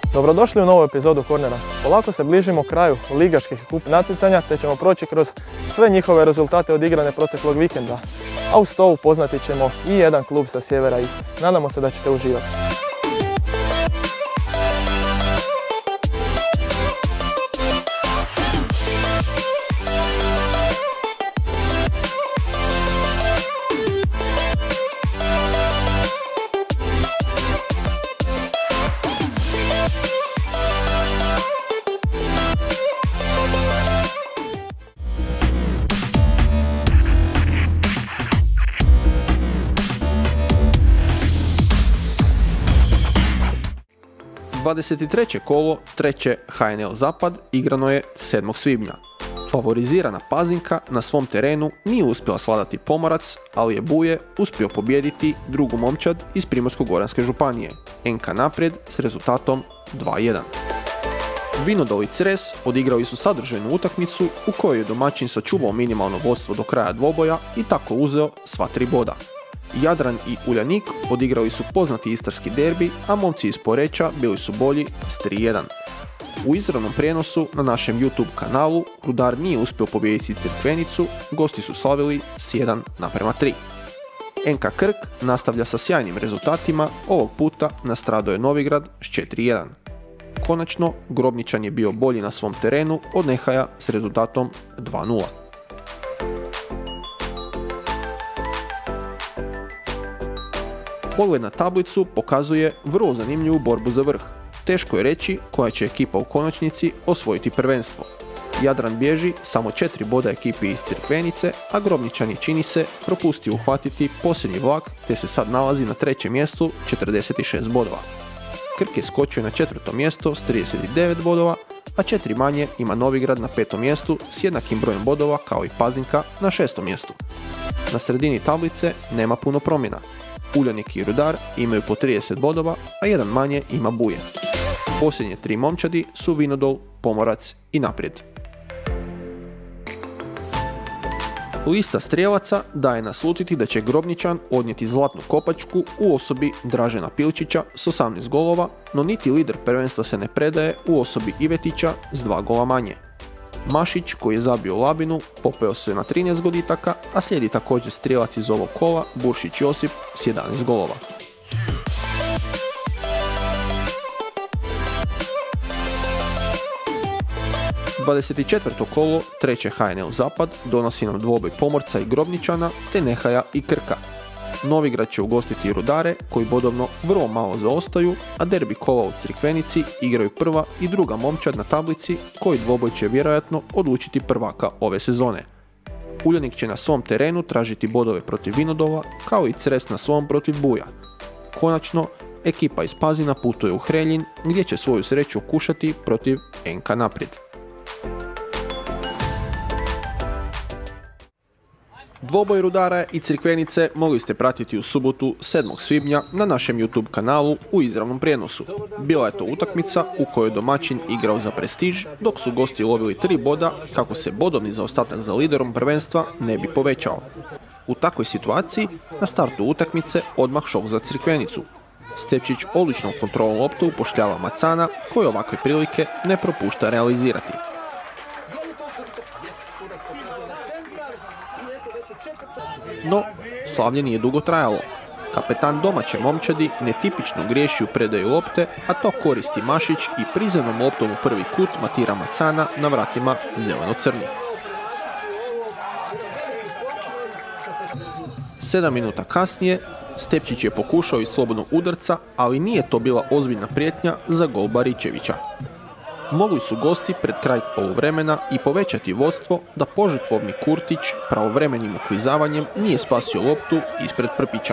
Dobrodošli u novu epizodu Kornera. Polako se bližimo kraju ligaških kup natjecanja te ćemo proći kroz sve njihove rezultate odigrane proteklog vikenda. A uz to upoznati ćemo i jedan klub sa sjevera Istre. Nadamo se da ćete uživati. ...23. kolo, treće HNL Zapad igrano je 7. svibnja. Favorizirana Pazinka na svom terenu nije uspjela svladati Pomorac, ali je Buje uspio pobijediti drugu momčad iz Primorsko-goranske županije, NK Naprijed, s rezultatom 2:1. Vinodol i Cres odigrali su sadržajnu utakmicu u kojoj je domaćin sačuvao minimalno vodstvo do kraja dvoboja i tako uzeo sva 3 boda. Jadran i Uljanik odigrali su poznati istarski derbi, a momci iz Poreča bili su bolji s 3:1. U izravnom prijenosu na našem YouTube kanalu Rudar nije uspio pobijediti Crikvenicu, gosti su slavili s 1:3. NK Krk nastavlja sa sjajnim rezultatima, ovog puta nastradao je Novigrad s 4:1. Konačno, Grobničan je bio bolji na svom terenu od Nehaja s rezultatom 2:0. Pogled na tablicu pokazuje vrlo zanimljivu borbu za vrh. Teško je reći koja će ekipa u konačnici osvojiti prvenstvo. Jadran bježi samo 4 boda ekipi iz Crikvenice, a Grobničan je, čini se, propustio uhvatiti posljednji vlak te se sad nalazi na 3. mjestu 46 bodova. Krk je skočio na 4. mjesto s 39 bodova, a 4 manje ima Novigrad na 5. mjestu s jednakim brojem bodova kao i Pazinka na 6. mjestu. Na sredini tablice nema puno promjena. Uljanik i Rudar imaju po 30 bodova, a jedan manje ima Buje. Posljednje 3 momčadi su Vinodol, Pomorac i Naprijed. Lista strijelaca daje naslutiti da će Grobničan odnijeti zlatnu kopačku u osobi Dražena Pilčića s 18 golova, no niti lider prvenstva se ne predaje u osobi Ivetića s 2 gola manje. Mašić, koji je zabio Labinu, popeo se na 13 goditaka, a slijedi također strijelac iz ovog kola, Buršić Josip s 11 golova. ...24. kolo, treće HNL Zapad, donosi nam dvoboj Pomorca i Grobničana, te Nehaja i Krka. Novigrad će ugostiti Rudare, koji bodovno vrlo malo zaostaju, a derbi kola u Crikvenici igraju prva i druga momčad na tablici, koji dvoboj će vjerojatno odlučiti prvaka ove sezone. Uljanik će na svom terenu tražiti bodove protiv Vinodola, kao i Cres na svom protiv Buja. Konačno, ekipa iz Pazina putuje u Hreljin, gdje će svoju sreću kušati protiv NK Naprijed. Dvoboj Rudara i Crikvenice mogli ste pratiti u subotu 7. svibnja na našem YouTube kanalu u izravnom prijenosu. Bila je to utakmica u kojoj domaćin igrao za prestiž, dok su gosti lovili 3 boda kako se bodovni zaostatak za liderom prvenstva ne bi povećao. U takvoj situaciji na startu utakmice odmah šok za Crikvenicu. Stepčić odličnom kontrolom loptu upošljava Macana, koji ovakve prilike ne propušta realizirati. No, slavlje nije dugo trajalo. Kapetan domaće momčadi netipično griješi u predaju lopte, a to koristi Mašić i prizemnom loptom u prvi kut matira Macana na vratima zeleno-crnih. 7 minuta kasnije, Stepčić je pokušao iz slobodnog udarca, ali nije to bila ozbiljna prijetnja za gol Baričevića. Mogli su gosti pred kraj poluvremena i povećati vodstvo da požrtvovni Kurtić pravovremenim uklizavanjem nije spasio loptu ispred Prpića.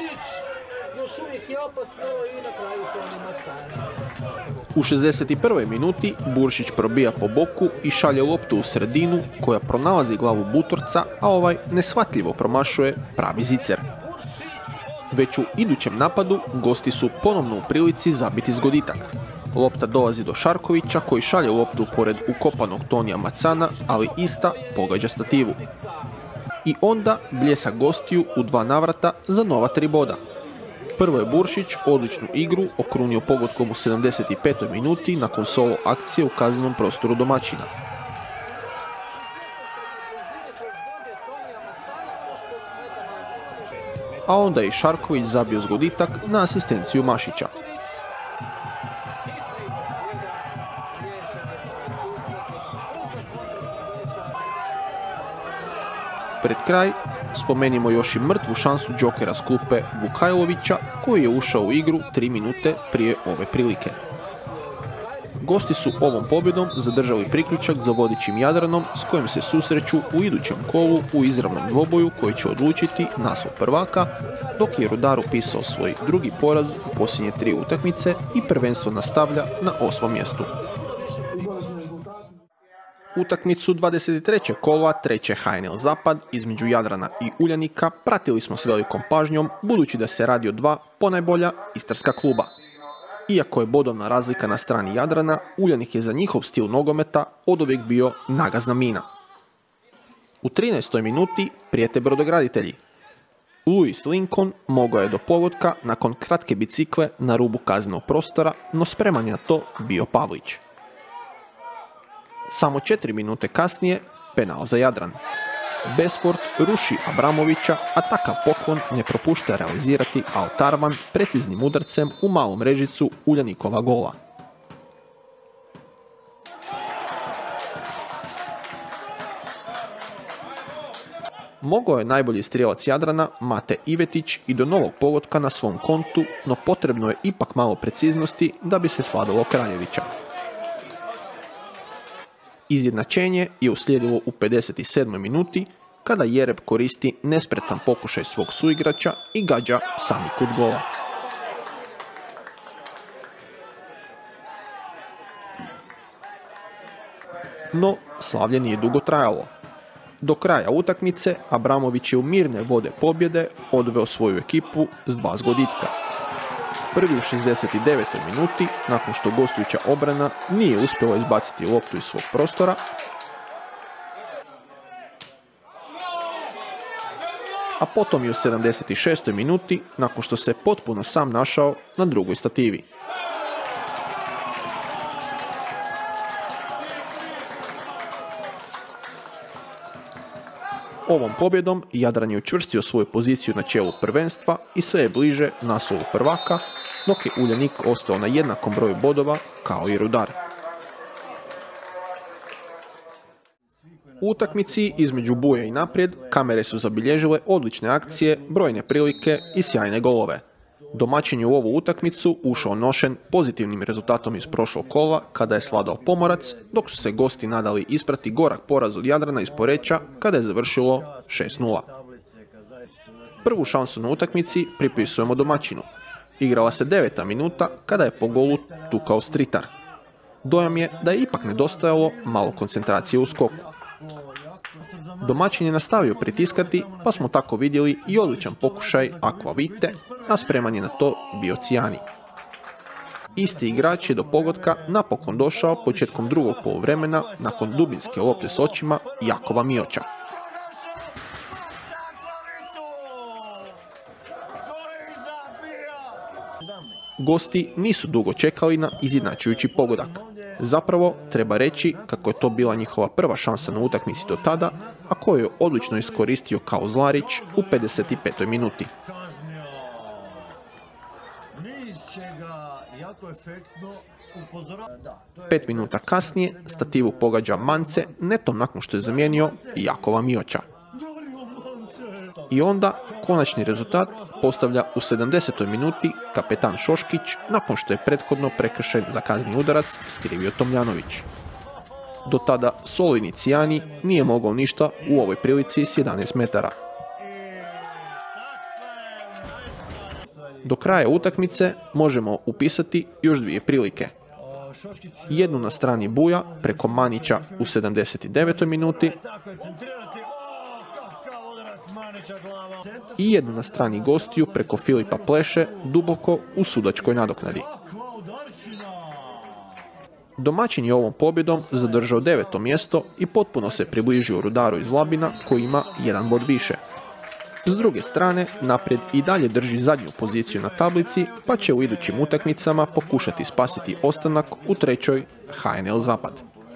U 61. minuti Buršić probija po boku i šalje loptu u sredinu koja pronalazi glavu Butorca, a ovaj neshvatljivo promašuje pravi zicer. Već u idućem napadu gosti su ponovno u prilici zabiti zgoditak. Lopta dolazi do Šarkovića koji šalje loptu pored ukopanog Tonija Macana, ali ista pogađa stativu. I onda bljesak gostiju u 2 navrata za nova 3 boda. Prvo je Buršić odličnu igru okrunio pogodkom u 75. minuti nakon solo akcije u kaznenom prostoru domaćina. A onda je i Šarković zabio zgoditak na asistenciju Mašića. Pred kraj spomenimo još i mrtvu šansu džokera s klupe Vukajlovića koji je ušao u igru 3 minute prije ove prilike. Gosti su ovom pobjedom zadržali priključak za vodećim Jadranom s kojim se susreću u idućem kolu u izravnom dvoboju koji će odlučiti naslov prvaka, dok je Rudar upisao svoj drugi poraz u posljednje 3 utakmice i prvenstvo nastavlja na 8. mjestu. Utakmicu 23. kola 3. HNL Zapad između Jadrana i Uljanika pratili smo s velikom pažnjom budući da se radi o 2 ponajbolja istarska kluba. Iako je bodovna razlika na strani Jadrana, Uljanik je za njihov stil nogometa oduvijek bio nagazna mina. U 13. minuti prijete brodograditelji. Louis Lincoln mogao je do pogotka nakon kratke bicikle na rubu kaznenog prostora, no spreman je na to bio Pavlić. Samo 4 minute kasnije penal za Jadran. Besford ruši Abramovića, a takav poklon ne propušta realizirati Altarvan preciznim udarcem u malu mrežicu Uljanikova gola. Mogao je najbolji strijelac Jadrana Mate Ivetić i do novog pogotka na svom kontu, no potrebno je ipak malo preciznosti da bi se svladalo Kraljevića. Izjednačenje je uslijedilo u 57. minuti kada Jereb koristi nespretan pokušaj svog suigrača i gađa sami kut gola. No, slavlje nije dugo trajalo. Do kraja utakmice Abramović je u mirne vode pobjede odveo svoju ekipu s 2 zgoditka. Prvi u 69. minuti, nakon što gostujuća obrana nije uspjela izbaciti loptu iz svog prostora, a potom i u 76. minuti, nakon što se potpuno sam našao na drugoj stativi. Ovom pobjedom Jadran je učvrstio svoju poziciju na čelu prvenstva i sve je bliže naslovu prvaka, dok je Uljanik ostao na jednakom broju bodova kao i Rudar. U utakmici između Buja i Naprijed kamere su zabilježile odlične akcije, brojne prilike i sjajne golove. Domaćin je u ovu utakmicu ušao nošen pozitivnim rezultatom iz prošlog kola kada je svladao Pomorac, dok su se gosti nadali isprati gorak poraz od Jadrana iz Poreča kada je završilo 6:0. Prvu šansu na utakmici pripisujemo domaćinu. Igrala se 9. minuta kada je po golu tukao Stritar. Dojam je da je ipak nedostajalo malo koncentracije u skoku. Domaćin je nastavio pritiskati, pa smo tako vidjeli i odličan pokušaj Aquavite, a spreman je na to bio Cijani. Isti igrač je do pogotka napokon došao početkom drugog poluvremena nakon dubinske lopte s očima Jakova Mioća. Gosti nisu dugo čekali na izjednačujući pogodak. Zapravo, treba reći kako je to bila njihova prva šansa na utakmici do tada, a koju je odlično iskoristio kao Zlarić u 55. minuti. 5 minuta kasnije stativu pogađa Mance netom nakon što je zamijenio Jakova Mioća. I onda konačni rezultat postavlja u 70. minuti kapetan Šoškić nakon što je prethodno prekršen za kazneni udarac skrivio Tomljanović. Do tada solidni Cijani nije mogao ništa u ovoj prilici s 11 metara. Do kraja utakmice možemo upisati još 2 prilike. Jednu na strani Buja preko Manića u 79. minuti i jednu na strani gostiju preko Filipa Pleše duboko u sudačkoj nadoknadi. Domaćin je ovom pobjedom zadržao 9. mjesto i potpuno se približio Rudaru iz Labina koji ima 1 bod više. S druge strane, Naprijed i dalje drži zadnju poziciju na tablici, pa će u idućim utakmicama pokušati spasiti ostanak u trećoj HNL Zapad.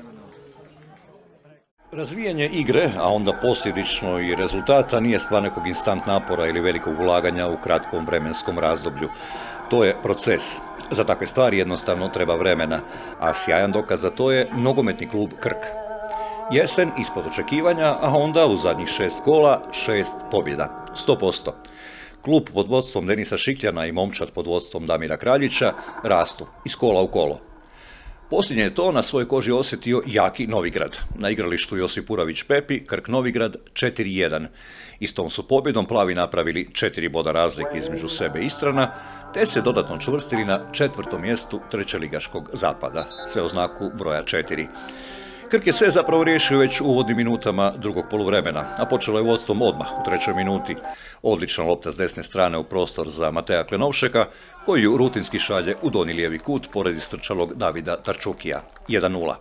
Razvijanje igre, a onda posljedično i rezultata, nije stvar nekog instant napora ili velikog ulaganja u kratkom vremenskom razdoblju. To je proces. Za takve stvari jednostavno treba vremena, a sjajan dokaz za to je nogometni klub Krk. Jesen ispod očekivanja, a onda u zadnjih 6 kola 6 pobjeda. 100%. Klub pod vodstvom Denisa Šikljana i momčad pod vodstvom Damira Kraljića rastu iz kola u kolo. Posljednje je to na svojoj koži osjetio jaki Novigrad. Na igralištu Josip Uravić Pepi, Krk Novigrad 4-1. Istom su pobjedom plavi napravili 4 boda razlike između sebe i Istrana, te se dodatno čvrstili na 4. mjestu trećeligaškog Zapada, sve u znaku broja 4. Krk je sve zapravo riješio već u uvodnim minutama drugog poluvremena, a počelo je vodstvom odmah u 3. minuti. Odlična lopta s desne strane u prostor za Mateja Klenovšeka, koji ju rutinski šalje u donji lijevi kut pored istrčalog Davida Tarčukija. 1-0.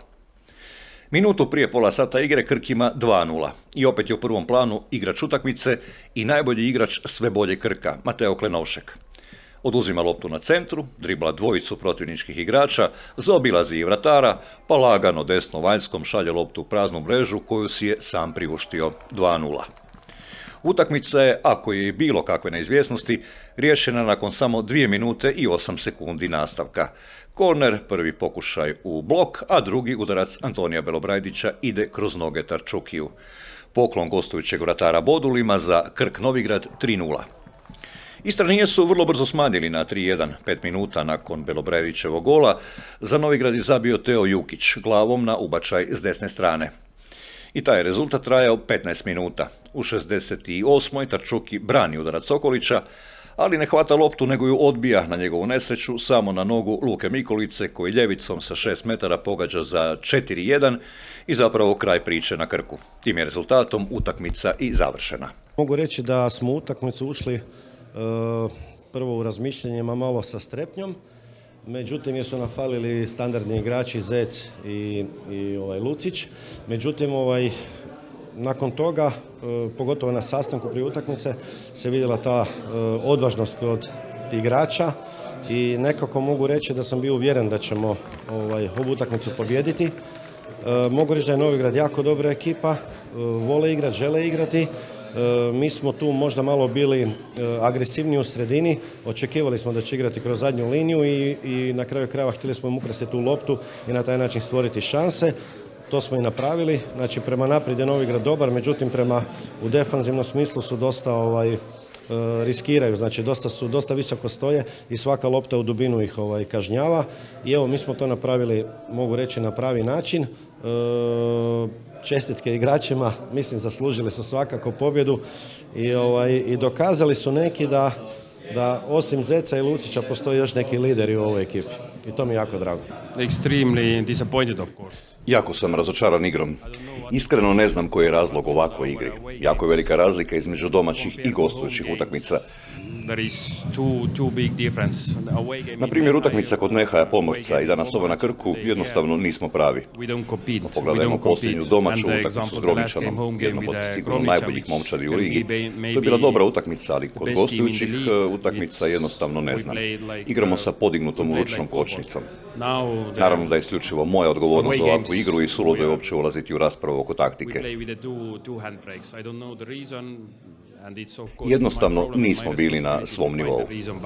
Minutu prije pola sata igre Krk ima 2-0 i opet je u prvom planu igrač utakmice i najbolji igrač sve bolje Krka, Mateo Klenovšek. Oduzima loptu na centru, dribla dvojicu protivničkih igrača, zaobilazi i vratara, pa lagano desno vanjskom šalje loptu u praznu mrežu koju si je sam priuštio. 2-0. Utakmica je, ako je i bilo kakve neizvjesnosti, riješena nakon samo 2 minute i 8 sekundi nastavka. Korner, prvi pokušaj u blok, a drugi udarac Antonija Belobrajdića ide kroz noge Tarčukiju. Poklon gostujućeg vratara Bodulima za Krk Novigrad 3-0. Istranije su vrlo brzo smanjili na 3-1, 5 minuta nakon Belobrajdićevog gola. Za Novigrad je zabio Teo Jukić glavom na ubačaj s desne strane. I taj je rezultat trajao 15 minuta. U 68. Tarčuki brani udarac Okolića, ali ne hvata loptu nego ju odbija na njegovu nesreću samo na nogu Luke Mikolice koji ljevicom sa 6 metara pogađa za 4-1 i zapravo kraj priče na Krku. Tim je rezultatom utakmica i završena. Mogu reći da smo u utakmicu ušli prvo u razmišljanjima malo sa strepnjom, međutim jer su nam falili standardni igrači Zec i Lucić. Međutim, nakon toga, pogotovo na sastanku prije utakmice, se vidjela ta odvažnost kod igrača i nekako mogu reći da sam bio uvjeren da ćemo ovu utakmicu pobijediti. Mogu reći da je Novigrad jako dobra ekipa, vole igrati, žele igrati. Mi smo tu možda malo bili agresivniji u sredini, očekivali smo da će igrati kroz zadnju liniju i na kraju krajeva htjeli smo im ukrasti tu loptu i na taj način stvoriti šanse. To smo i napravili, znači prema naprijed je Novigrad dobar, međutim u defanzivnom smislu su dosta riskiraju, znači dosta visoko stoje i svaka lopta u dubinu ih kažnjava i evo mi smo to napravili, mogu reći, na pravi način. Čestitke igračima, mislim zaslužili su svakako pobjedu i dokazali su neki da osim Zeca i Lucića postoji još neki lideri u ovoj ekipi i to mi je jako drago. Extremely disappointed, of course. Jako sam razočaran igrom. Iskreno ne znam koji je razlog ovakvoj igri. Jako je velika razlika između domaćih i gostujućih utakmica. Na primjer, utakmica kod Nehaja Pomorca i danas ova na Krku jednostavno nismo pravi. Pogledajmo posljednju domaću utakmicu s Groničanom, jednog od sigurno najboljih momčadi u ligi. To je bila dobra utakmica, ali kod gostujućih utakmica jednostavno ne znam. Igramo sa podignutom ručnom kočnicom. Naravno da je isključivo moja odgovornost za ovakvu igru i suludo je uopće ulaziti u raspravu oko taktike. Jednostavno nismo bili na svom nivou.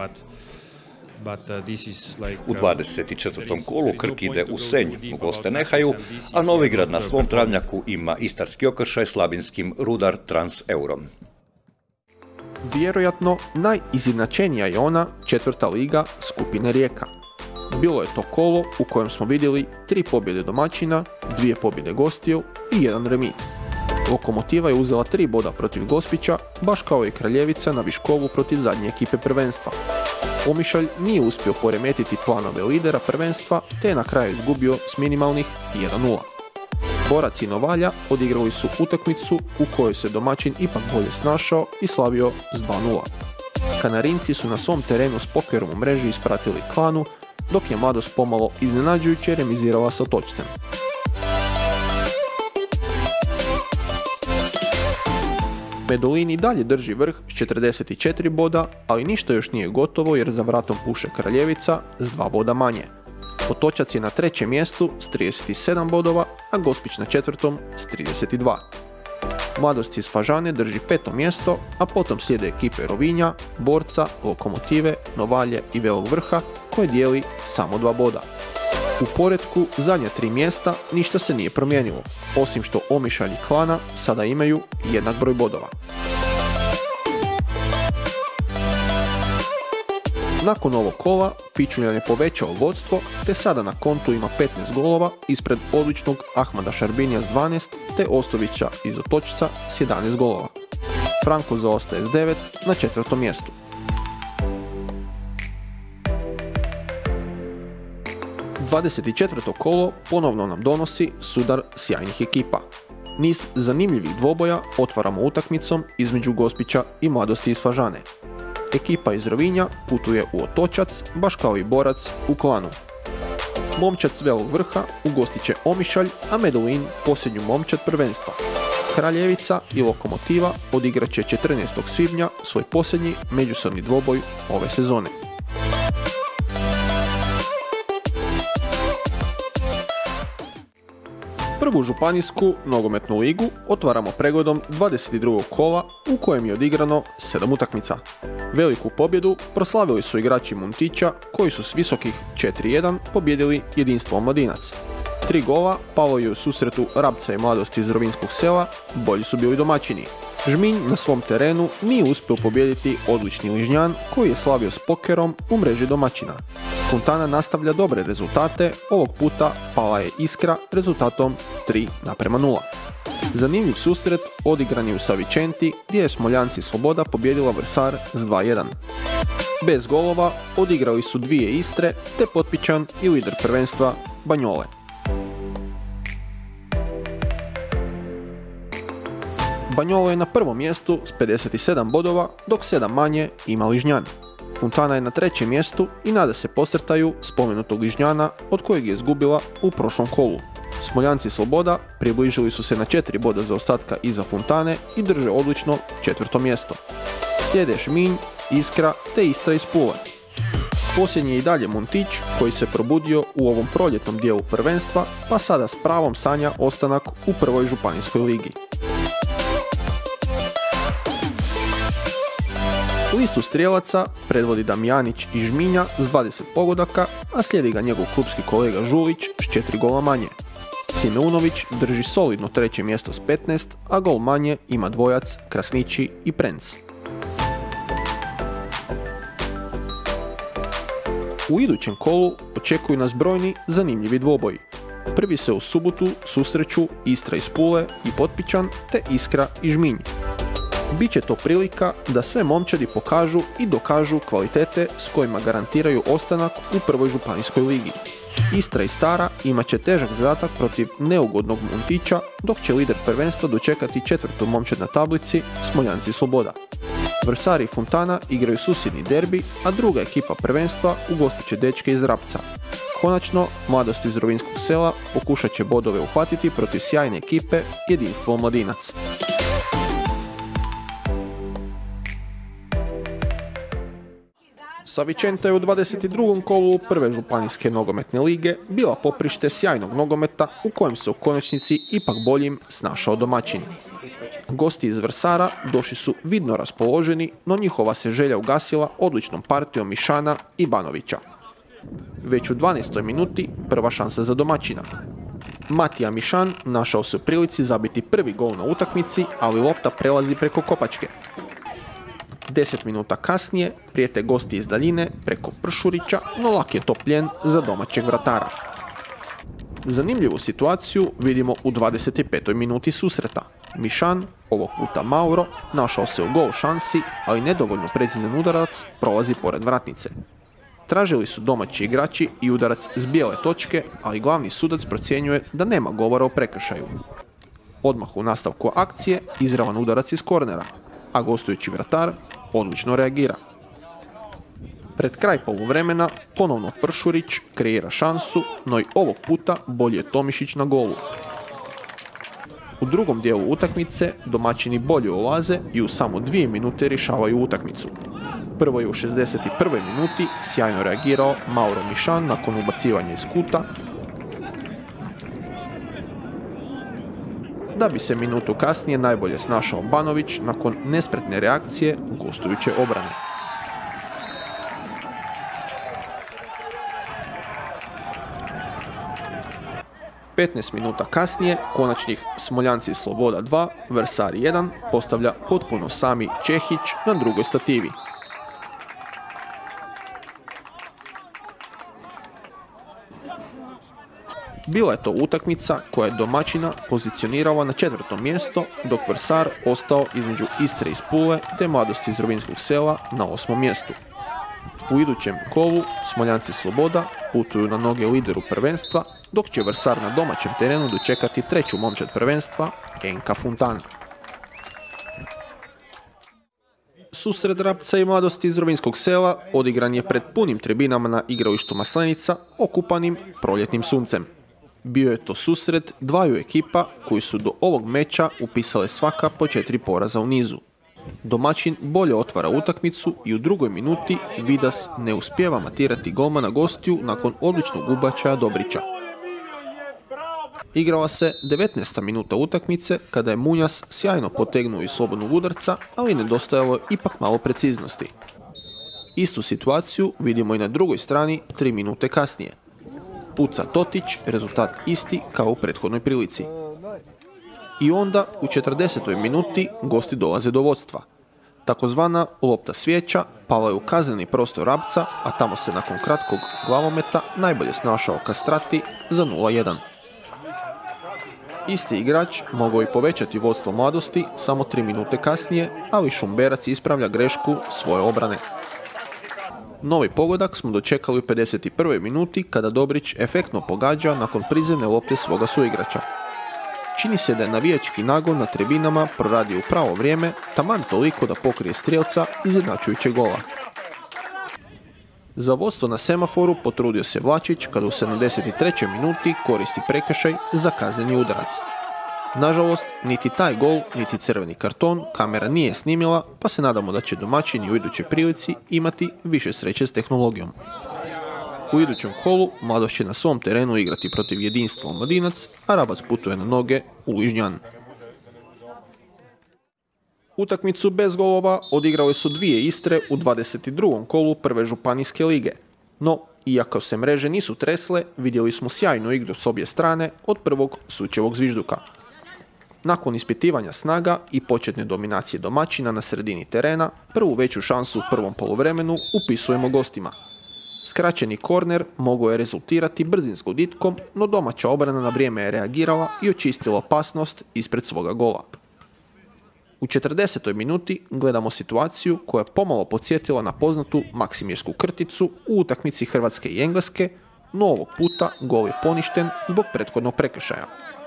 U 24. kolu Krk ide u Senj, u goste Nehaju, a Novigrad na svom travnjaku ima istarski okršaj s labinskim Rudar Trans Eurom. Vjerojatno najizjednačenija je ona 4. liga skupine Rijeka. Bilo je to kolo u kojem smo vidjeli 3 pobjede domaćina, 2 pobjede gostiju i 1 remi. Lokomotiva je uzela 3 boda protiv Gospića, baš kao i Kraljevica na Viškovu protiv zadnje ekipe prvenstva. Omišalj nije uspio poremetiti planove lidera prvenstva, te je na kraju izgubio s minimalnih 1-0. Borac i Novalja odigrali su utakmicu u kojoj se domaćin ipak bolje snašao i slavio s 2-0. Kanarinci su na svom terenu s pokerom u mreži ispratili Klanu, dok je Mladost pomalo iznenađujuće remizirala sa Otočcem. Medulin i dalje drži vrh s 44 boda, ali ništa još nije gotovo jer za vratom puše Kraljevica s 2 boda manje. Otočac je na trećem mjestu s 37 bodova, a Gospić na četvrtom s 32. Mladost iz Fažane drži 5. mjesto, a potom slijede ekipe Rovinja, Borca, Lokomotive, Novalje i Velog Vrha koje dijeli samo 2 boda. U poretku zadnja 3 mjesta ništa se nije promijenilo, osim što Omišalj i Klana sada imaju jednak broj bodova. Nakon ovog kola, Pičuljan je povećao vodstvo, te sada na kontu ima 15 golova ispred odličnog Ahmada Šarbinija s 12, te Ostovića iz Otočca s 11 golova. Franko zaostaje s 9 na 4. mjestu. ...24. kolo ponovno nam donosi sudar sjajnih ekipa. Niz zanimljivih dvoboja otvaramo utakmicom između Gospića i Mladosti iz Fažane. Ekipa iz Rovinja putuje u Otočac, baš kao i Borac u Klanu. Momčad s Velog Vrha ugostit će Omišalj, a Medulin posljednju momčad prvenstva. Kraljevica i Lokomotiva odigrat će 14. svibnja svoj posljednji međusobni dvoboj ove sezone. Prvu županijsku nogometnu ligu otvaramo pregodom 22. kola u kojem je odigrano 7 utakmica. Veliku pobjedu proslavili su igrači Muntića koji su s visokih 4-1 pobjedili Jedinstvo Omladinac. 3 gola palo je u susretu Rabca i Mladosti iz Rovinjskog sela, bolji su bili domaćini. Žminj na svom terenu nije uspio pobijediti odlični Ližnjan koji je slavio s pokerom u mreži domaćina. Fontana nastavlja dobre rezultate, ovog puta pala je Iskra rezultatom 3:0. Zanimljiv susret odigran je u Savičenti gdje je Smoljanci Sloboda pobijedila Vrsar s 2:1. Bez golova odigrali su 2 Istre te Potpičan i lider prvenstva Banjole. Banjolo je na prvom mjestu s 57 bodova, dok 7 manje ima Ližnjan. Fontana je na trećem mjestu i nada se posrtaju spomenutog Ližnjana od kojeg je izgubila u prošlom kolu. Smoljanci Sloboda približili su se na 4 boda zaostatka iza Fontane i drže odlično 4. mjesto. Slijede Žminj, Iskra te Istra iz Pule. Posljednji je i dalje Muntić koji se probudio u ovom proljetnom dijelu prvenstva pa sada s pravom sanja ostanak u prvoj županijskoj ligi. Listu strijelaca predvodi Damjanić iz Žminja s 20 pogodaka, a slijedi ga njegov klubski kolega Žulić s 4 gola manje. Simeunović drži solidno treće mjesto s 15, a gol manje ima dvojac Krasnići i Prenc. U idućem kolu očekuju nas brojni zanimljivi dvoboji. Prvi se u subotu susreću Istra iz Pule i Potpičan te Iskra i Žminj. Biće to prilika da sve momčadi pokažu i dokažu kvalitete s kojima garantiraju ostanak u prvoj županijskoj ligi. Istra i Stara imat će težak zadatak protiv neugodnog Muntića, dok će lider prvenstva dočekati 4. momčad na tablici Smoljanci Sloboda. Vrsar i Fontana igraju susjedni derbi, a druga ekipa prvenstva ugostit će dečke iz Rabca. Konačno, Mladost iz Rovinjskog sela pokušat će bodove uhvatiti protiv sjajne ekipe Jedinstvo Omladinac. Savičenta je u 22. kolu prve županijske nogometne lige bila poprište sjajnog nogometa u kojem se u konačnici ipak boljim snašao domaćin. Gosti iz Vrsara došli su vidno raspoloženi, no njihova se želja ugasila odličnom partijom Mišana i Banovića. Već u 12. minuti prva šansa za domaćina. Matija Mišan našao se u prilici zabiti prvi gol na utakmici, ali lopta prelazi preko kopačke. 10 minuta kasnije prijete gosti iz daljine preko Pršurića, no lak je to plijen za domaćeg vratara. Zanimljivu situaciju vidimo u 25. minuti susreta. Mišan, ovog puta Mauro, našao se u gol šansi, ali nedovoljno precizan udarac prolazi pored vratnice. Tražili su domaći igrači i udarac s bijele točke, ali glavni sudac procjenjuje da nema govora o prekršaju. Odmah u nastavku akcije izravan udarac iz kornera, a gostujući vratar odlično reagira. Pred kraj poluvremena ponovno Pršurić kreira šansu, no i ovog puta bolji je Tomišić na golu. U drugom dijelu utakmice domaćini bolje ulaze i u samo 2 minute rješavaju utakmicu. Prvo je u 61. minuti sjajno reagirao Mauro Mišan nakon ubacivanja iz kuta, da bi se minutu kasnije najbolje snašao Banović nakon nespretne reakcije gostujuće obrane. Petnaest minuta kasnije konačnih Smoljanci Sloboda 2, Vrsari 1 postavlja potpuno sami Čehić na drugoj stativi. Bila je to utakmica koja je domaćina pozicionirala na 4. mjesto, dok Vrsar ostao između Istre iz Pule te Mladosti iz Rovinjskog Sela na 8. mjestu. U idućem kolu Smoljanci Sloboda putuju na noge lideru prvenstva, dok će Vrsar na domaćem terenu dočekati treću momčad prvenstva, NK Funtana. Susret Rapca i Mladosti iz Rovinjskog Sela odigran je pred punim tribinama na igralištu Maslenica, okupanim proljetnim suncem. Bio je to susret dvaju ekipa koji su do ovog meča upisale svaka po 4 poraza u nizu. Domaćin bolje otvara utakmicu i u drugoj minuti Vidas ne uspijeva matirati golmana gostiju nakon odličnog ubačaja Dobrića. Igrala se 19. minuta utakmice kada je Munjas sjajno potegnuo iz slobodnog udarca, ali nedostajalo je ipak malo preciznosti. Istu situaciju vidimo i na drugoj strani 3 minute kasnije. Puca Totić, rezultat isti kao u prethodnoj prilici. I onda u 40. minuti gosti dolaze do vodstva. Takozvana lopta svijeća pala je u kazneni prostor Rapca, a tamo se nakon kratkog glavometa najbolje snašao Kastrati za 0-1. Isti igrač mogao i povećati vodstvo Mladosti samo 3 minute kasnije, ali Šumberac ispravlja grešku svoje obrane. Novi pogodak smo dočekali u 51. minuti kada Dobrić efektno pogađa nakon prizemne lopte svoga suigrača. Čini se da je navijački nagon na tribinama proradio u pravo vrijeme, taman toliko da pokrije strijelca izjednačujućeg gola. Za vodstvo na semaforu potrudio se Vlačić kada u 73. minuti koristi prekršaj za kazneni udarac. Nažalost, niti taj gol, niti crveni karton kamera nije snimila, pa se nadamo da će domaćini u idućoj prilici imati više sreće s tehnologijom. U idućem kolu Mladost će na svom terenu igrati protiv Jedinstva Omladinac, a Rabac putuje na noge u Ližnjan. Utakmicu bez golova odigrale su dvije Istre u 22. kolu prve županijske lige. No, iako se mreže nisu tresle, vidjeli smo sjajnu igru s obje strane od prvog sučevog zvižduka. Nakon ispitivanja snaga i početne dominacije domaćina na sredini terena, prvu veću šansu u prvom poluvremenu upisujemo gostima. Skraćeni korner mogao je rezultirati brzim zgoditkom, no domaća obrana na vrijeme je reagirala i očistila opasnost ispred svoga gola. U 40. minuti gledamo situaciju koja je pomalo podsjetila na poznatu Maksimirsku krticu u utakmici Hrvatske i Engleske, no ovog puta gol je poništen zbog prethodnog prekršaja.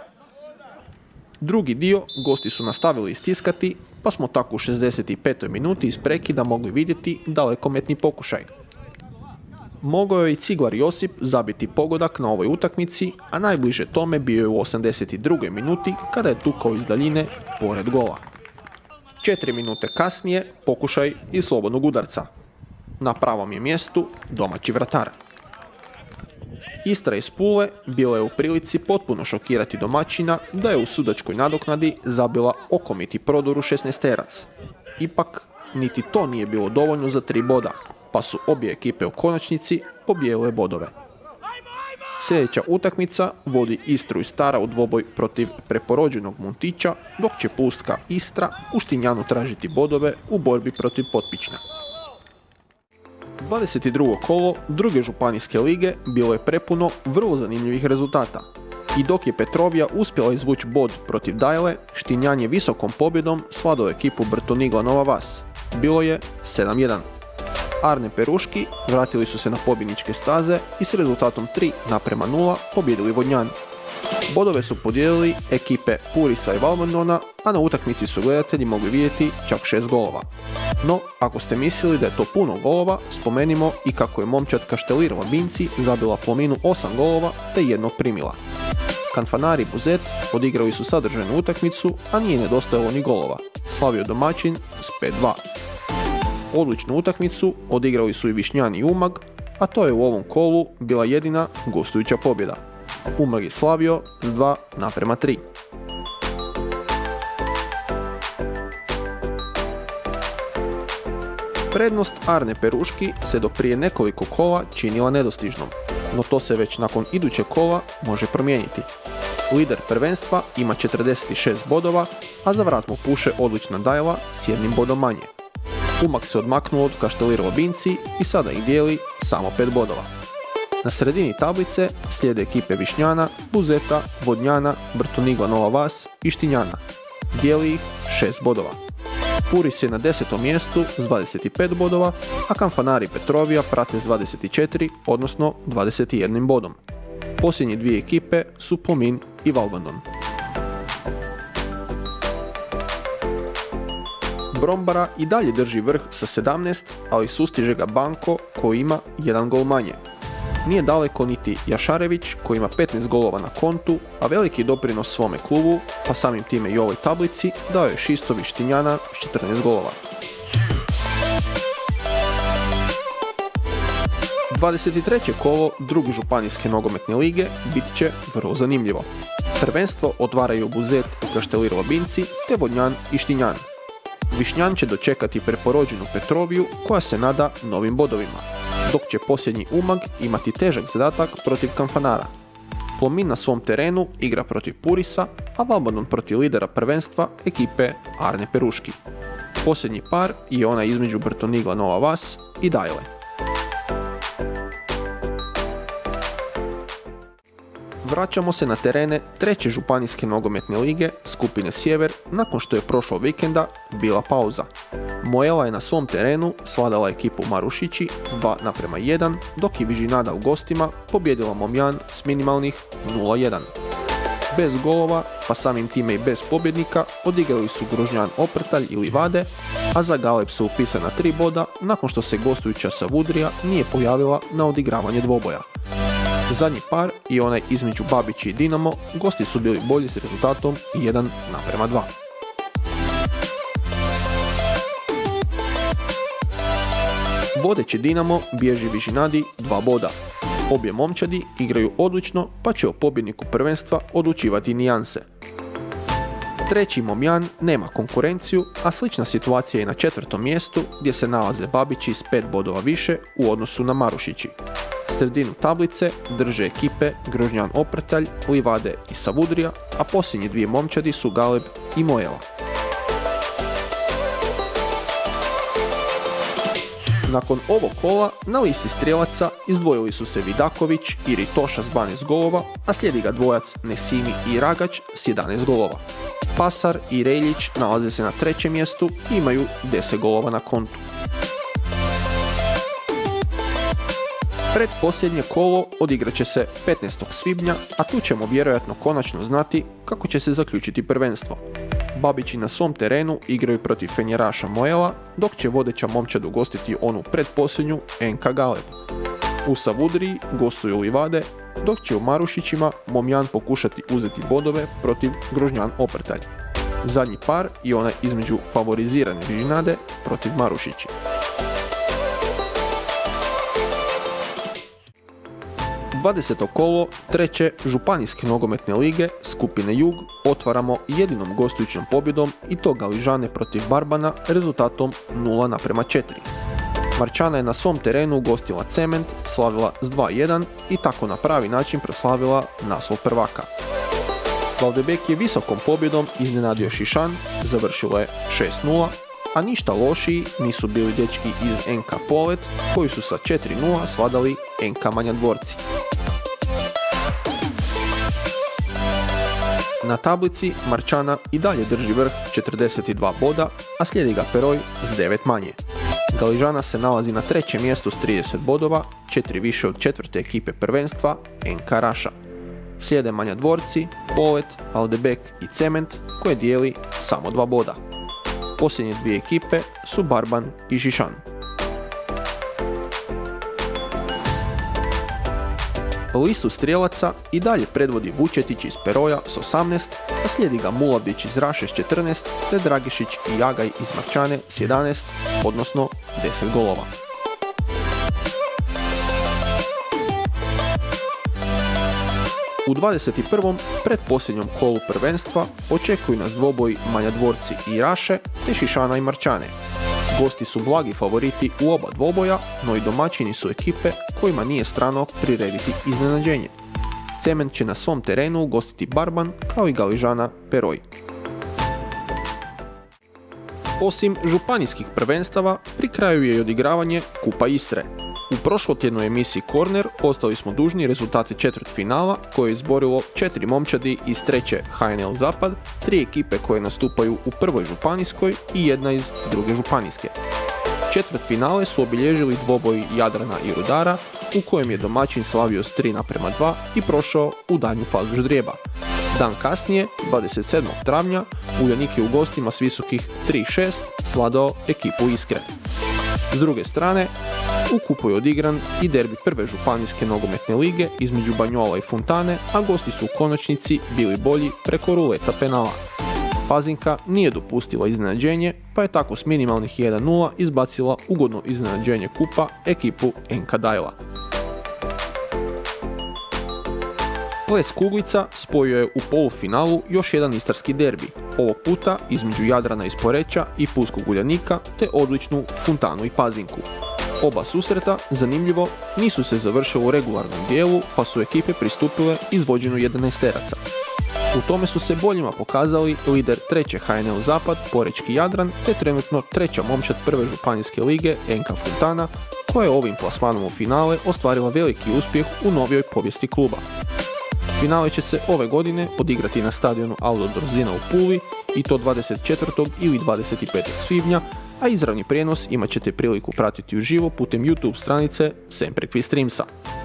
Drugi dio gosti su nastavili istiskati, pa smo tako u 65. minuti iz prekida mogli vidjeti dalekometni pokušaj. Mogao je i Ciglar Josip zabiti pogodak na ovoj utakmici, a najbliže tome bio je u 82. minuti kada je tukao iz daljine pored gola. 4 minute kasnije pokušaj iz slobodnog udarca. Na pravom je mjestu domaći vratar. Istra iz Pule bila je u prilici potpuno šokirati domaćina da je u sudačkoj nadoknadi zabila okomiti prodor u 16-terac. Ipak, niti to nije bilo dovoljno za 3 boda, pa su obje ekipe u konačnici pobijelile bodove. Sljedeća utakmica vodi Istru i Stara u dvoboj protiv preporođenog Muntića, dok će pustka Istra u Štinjanu tražiti bodove u borbi protiv Potpična. 22. kolo druge županijske lige bilo je prepuno vrlo zanimljivih rezultata. I dok je Petrovija uspjela izvući bod protiv Dajle, Štinjan je visokom pobjedom svladao ekipu Brtonigla Nova Vas. Bilo je 7-1. Arne Peruški vratili su se na pobjedničke staze i s rezultatom 3:0 pobjedili Vodnjan. Bodove su podijelili ekipe Purisa i Valmondona, a na utakmici su gledatelji mogli vidjeti čak 6 golova. No, ako ste mislili da je to puno golova, spomenimo i kako je momčad Kaštelir Labinci zabila Plominu 8 golova te jednog primila. Kanfanari Buzet odigrali su sadržajnu utakmicu, a nije nedostajalo ni golova. Slavio domaćin s 5-2. Odličnu utakmicu odigrali su i Višnjan i Umag, a to je u ovom kolu bila jedina gostujuća pobjeda. Umag je slavio s 2:3. Prednost Arne Peruški se do prije nekoliko kola činila nedostižnom, no to se već nakon idućeg kola može promijeniti. Lider prvenstva ima 46 bodova, a za vrat mu puše odlična Dajla s 1 bodom manje. Umag se odmaknuo od Kaštelir Lubinci i sada ih dijeli samo 5 bodova. Na sredini tablice slijede ekipe Višnjana, Buzeta, Vodnjana, Brtonigla Nova Vas i Štinjana. Dijeli ih 6 bodova. Puris je na 10. mjestu s 25 bodova, a Kanfanari Petrovija prate s 24, odnosno 21 bodom. Posljednje dvije ekipe su Plomin i Valbandon. Brombara i dalje drži vrh sa 17, ali sustiže ga Banko koji ima 1 gol manje. Nije daleko niti Jašarević koji ima 15 golova na kontu, a veliki doprinos svome klubu, pa samim time i ovoj tablici, dao je Šistovi Štinjana s 14 golova. 23. kolo druge županijske nogometne lige bit će vrlo zanimljivo. Prvenstvo otvaraju Buzet i Kaštelir Lubinci te Vodnjan i Štinjan. Višnjan će dočekati preporođenu Petroviju koja se nada novim bodovima, dok će posljednji Umag imati težak zadatak protiv Kanfanara. Plomin na svom terenu igra protiv Purisa, a Valbandon protiv lidera prvenstva ekipe Arne Peruški. Posljednji par je onaj između Brtonigla Nova Vas i Dajle. Vraćamo se na terene treće županijske nogometne lige skupine Sjever nakon što je prošlog vikenda bila pauza. Mojela je na svom terenu svladala ekipu Marušići s 2:1, dok je Vižinada u gostima pobjedila Momjan s minimalnih 0:1. Bez golova, pa samim time i bez pobjednika, odigrali su Grožnjan Oprtalj i Livade, a za Galeb su upisana 3 boda nakon što se gostujuća Savudrija nije pojavila na odigravanje dvoboja. Zadnji par i onaj između Babići i Dinamo, gosti su bili bolji s rezultatom 1:2. Vodeći Dinamo bježi Vižinadi 2 boda. Obje momčadi igraju odlično, pa će o pobjedniku prvenstva odlučivati nijanse. Treći Momjan nema konkurenciju, a slična situacija je na 4. mjestu gdje se nalaze Babići s 5 bodova više u odnosu na Marušići. Sredinu tablice drže ekipe Grožnjan Oprtalj, Livade i Savudrija, a posljednje dvije momčadi su Galeb i Mojela. Nakon ovog kola na listi strijelaca izdvojili su se Vidaković i Ritoša s 12 golova, a slijedi ga dvojac Nesimi i Ragač s 11 golova. Pasar i Reljić nalaze se na 3. mjestu i imaju 10 golova na kontu. Predposljednje kolo odigrat će se 15. svibnja, a tu ćemo vjerojatno konačno znati kako će se zaključiti prvenstvo. Babići na svom terenu igraju protiv Fenjeraša Mojela, dok će vodeća momčad ugostiti onu predposljednju NK Galeb. U Savudriji gostuju Livade, dok će u Marušićima Momjan pokušati uzeti bodove protiv Grožnjan Oprtalj. Zadnji par je onaj između favorizirane Vižinade protiv Marušići. Dvadeseto kolo treće županijske nogometne lige skupine Jug otvaramo jedinom gostujućom pobjedom i to Galižane protiv Barbana rezultatom 0:4. Marčana je na svom terenu ugostila Cement, slavila s 2:1 i tako na pravi način proslavila naslov prvaka. Valdebek je visokom pobjedom iznenadio Šišan, završilo je 6:0, a ništa lošiji nisu bili dečki iz NK Polet koji su sa 4:0 svladali NK Manja Dvorci. Na tablici Marčana i dalje drži vrh 42 boda, a slijedi ga Peroj s 9 manje. Galižana se nalazi na 3. mjestu s 30 bodova, 4 više od 4. ekipe prvenstva NK Raša. Slijede Manja Dvorci, Polet, Valdebek i Cement koje dijeli samo 2 boda. Posljednje dvije ekipe su Barban i Šišan. Listu strijelaca i dalje predvodi Vučetić iz Peroja s 18, a slijedi ga Mulavdić iz Raše s 14, te Dragišić i Jagaj iz Marčane s 11, odnosno 10 golova. U 21. predposljednjom kolu prvenstva očekuju nas dvoboji Manjadvorci i Raše te Šišana i Marčane. Gosti su blagi favoriti u oba dvoboja, no i domaćini su ekipe kojima nije strano prirediti iznenađenje. Cement će na svom terenu ugostiti Barban kao i Galižana Peroj. Osim županijskih prvenstava, pri kraju je i odigravanje Kupa Istre. U prošlotjednoj emisiji Korner ostali smo dužni rezultate četvrtfinala koje je izborilo 4 momčadi iz 3. HNL Zapad, 3 ekipe koje nastupaju u prvoj županijskoj i jedna iz druge županijske. Četvrtfinale su obilježili dvoboji Jadrana i Rudara, u kojem je domaćin slavio s 3:2 i prošao u daljnju fazu ždrijeba. Dan kasnije, 27. travnja, Uljanik je u gostima s visokih 3:6 svladao ekipu Iskre. S druge strane, u kupu je odigran i derbi prve županijske nogometne lige između Banjola i Fontane, a gosti su u konačnici bili bolji preko ruleta penala. Pazinka nije dopustila iznenađenje, pa je tako s minimalnih 1:0 izbacila ugodno iznenađenje kupa ekipu NK Dajla. Ples Kuglica spojio je u polufinalu još jedan istarski derbi, ovog puta između Jadrana iz Poreča i Pulskog Uljanika te odličnu Fontanu i Pazinku. Oba susreta, zanimljivo, nisu se završile u regularnom dijelu, pa su ekipe pristupile izvođenju 11-teraca. U tome su se boljima pokazali lider 3. HNL Zapad, Porečki Jadran, te trenutno treća momčad prve županijske lige NK Fontana, koja je ovim plasmanom u finale ostvarila veliki uspjeh u novijoj povijesti kluba. Finale će se ove godine odigrati na stadionu Aldo Drozdina u Puli, i to 24. ili 25. svibnja, a izravni prijenos imat ćete priliku pratiti uživo putem YouTube stranice Sempre Qui Streamsa.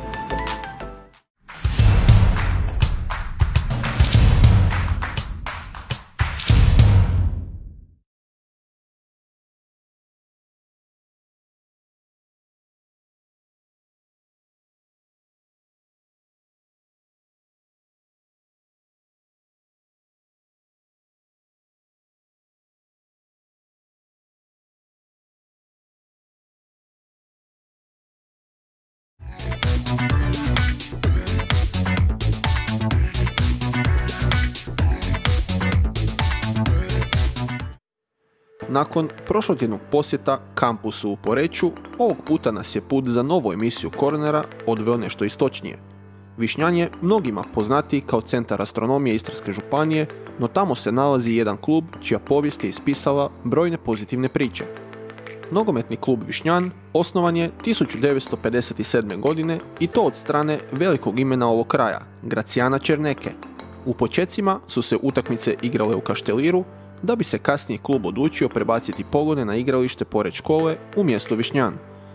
Nakon prošlotjednog posjeta kampusu u Poreču, ovog puta nas je put za novu emisiju Kornera odveo nešto istočnije. Višnjan je mnogima poznatiji kao centar astronomije Istarske županije, no tamo se nalazi jedan klub čija povijest je ispisala brojne pozitivne priče. Nogometni klub Višnjan osnovan je 1957. godine i to od strane velikog imena ovog kraja, Gracijana Černeke. U počecima su se utakmice igrale u Kašteliru, da bi se kasnije klub odlučio prebaciti pogone na igralište pored škole u mjesto Višnjan.